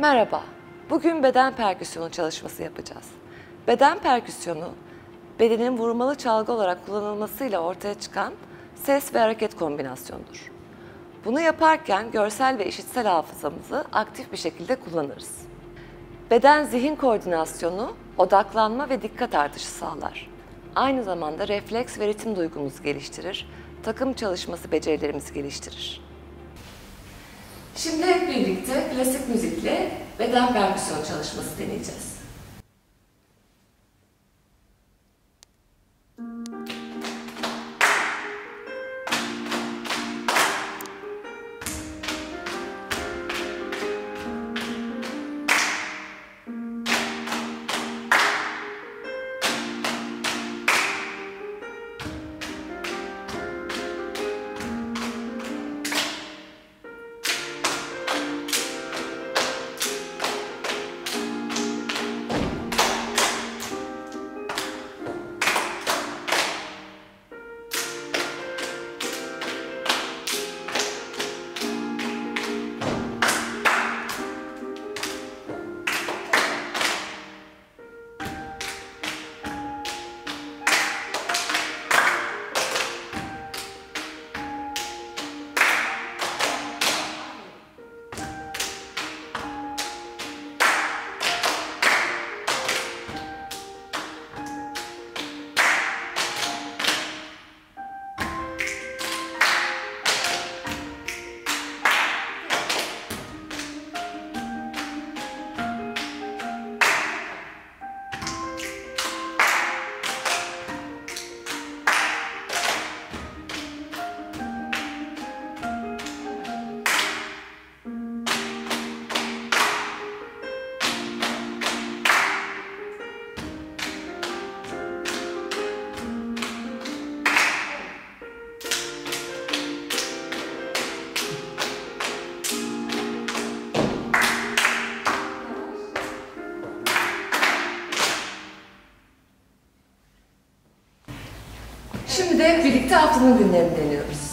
Merhaba, bugün beden perküsyonu çalışması yapacağız. Beden perküsyonu, bedenin vurmalı çalgı olarak kullanılmasıyla ortaya çıkan ses ve hareket kombinasyonudur. Bunu yaparken görsel ve işitsel hafızamızı aktif bir şekilde kullanırız. Beden-zihin koordinasyonu, odaklanma ve dikkat artışı sağlar. Aynı zamanda refleks ve ritim duygumuzu geliştirir, takım çalışması becerilerimizi geliştirir. Şimdi hep birlikte klasik müzikle beden perküsyon çalışması deneyeceğiz. Şimdi de birlikte haftanın günlerini deniyoruz.